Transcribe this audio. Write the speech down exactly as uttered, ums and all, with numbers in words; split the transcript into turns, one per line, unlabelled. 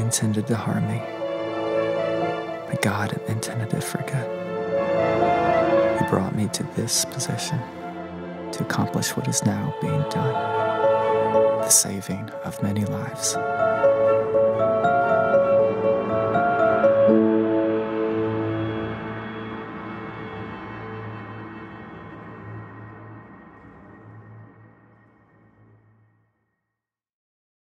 intended to harm me, but God intended it for good. He brought me to this position to accomplish what is now being done, the saving of many lives.